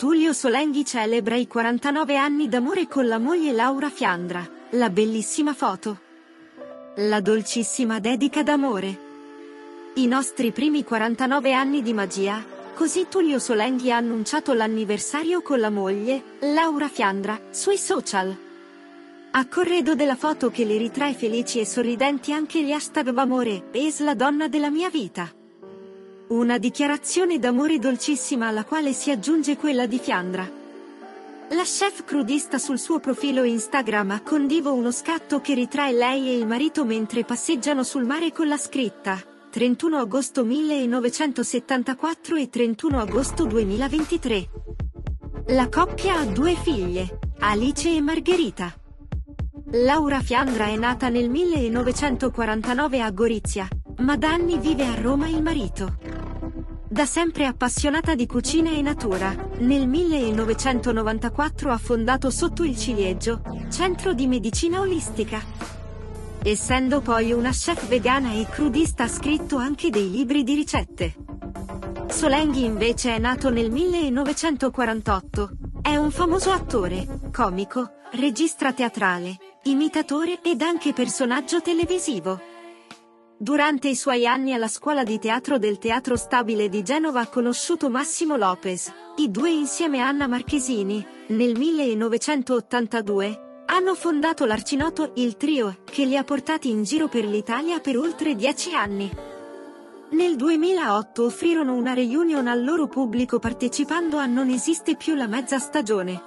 Tullio Solenghi celebra i 49 anni d'amore con la moglie Laura Fiandra. La bellissima foto. La dolcissima dedica d'amore. I nostri primi 49 anni di magia, così Tullio Solenghi ha annunciato l'anniversario con la moglie, Laura Fiandra, sui social. A corredo della foto che li ritrae felici e sorridenti anche gli hashtag Amore, es la donna della mia vita. Una dichiarazione d'amore dolcissima alla quale si aggiunge quella di Fiandra. La chef crudista sul suo profilo Instagram ha condiviso uno scatto che ritrae lei e il marito mentre passeggiano sul mare con la scritta 31 agosto 1974 e 31 agosto 2023. La coppia ha 2 figlie, Alice e Margherita. Laura Fiandra è nata nel 1949 a Gorizia, ma da anni vive a Roma il marito. Da sempre appassionata di cucina e natura, nel 1994 ha fondato Sotto il Ciliegio, centro di medicina olistica. Essendo poi una chef vegana e crudista ha scritto anche dei libri di ricette. Solenghi invece è nato nel 1948, è un famoso attore, comico, regista teatrale, imitatore ed anche personaggio televisivo. Durante i suoi anni alla scuola di teatro del Teatro Stabile di Genova ha conosciuto Massimo Lopez, i due insieme a Anna Marchesini, nel 1982, hanno fondato l'arcinoto Il Trio, che li ha portati in giro per l'Italia per oltre 10 anni. Nel 2008 offrirono una reunion al loro pubblico partecipando a Non esiste più la mezza stagione.